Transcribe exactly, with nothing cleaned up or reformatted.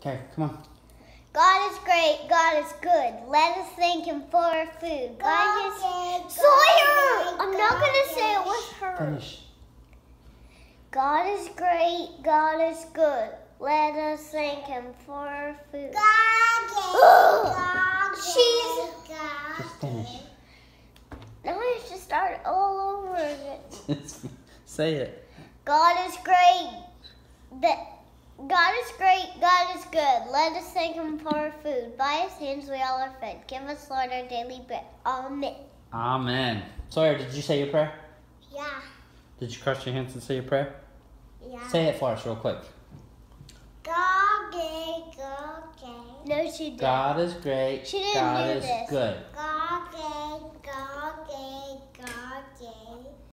Okay, come on. God is great, God is good. Let us thank him for our food. God is Sawyer! I'm not gonna say it with her. Finish. God is great, God is good. Let us thank him for our food. God is She's Just finish. Now I have to start all over again. Say it. God is great. That God is great, God is good. Let us thank him for our food. By his hands we all are fed. Give us, Lord, our daily bread. Amen. Amen. Sawyer, did you say your prayer? Yeah. Did you cross your hands and say your prayer? Yeah. Say it for us real quick. God is good. No, she didn't. God is great. She didn't God do is this. good. God